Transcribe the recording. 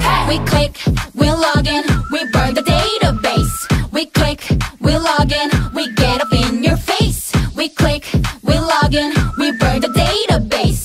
We click, we log in, we burn the database. We click, we log in, we get up in your face. We click, we log in, we burn the database.